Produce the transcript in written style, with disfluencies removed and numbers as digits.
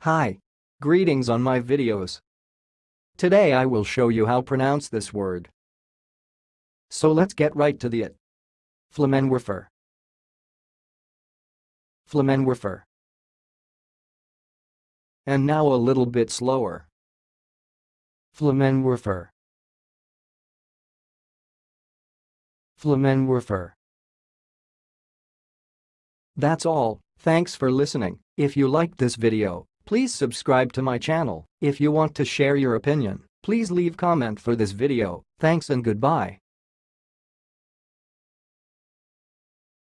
Hi. Greetings on my videos. Today I will show you how pronounce this word. So let's get right to it. Flammenwerfer. Flammenwerfer. And now a little bit slower. Flammenwerfer. Flammenwerfer. That's all. Thanks for listening. If you liked this video, please subscribe to my channel. If you want to share your opinion, please leave comment for this video. Thanks and goodbye.